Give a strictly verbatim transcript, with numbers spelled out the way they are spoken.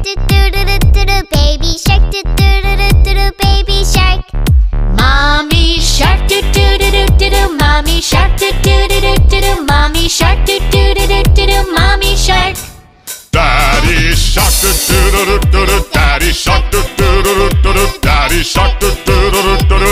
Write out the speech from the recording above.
do do do do do do. Baby shark do do do do do do. Baby shark. Mommy shark do do do do do do. Mommy shark do do do do do do. Mommy shark do do do do do do. Mommy shark. Daddy shark do do do do do do. Daddy shark do do do do do do. Daddy shark do do do do do do.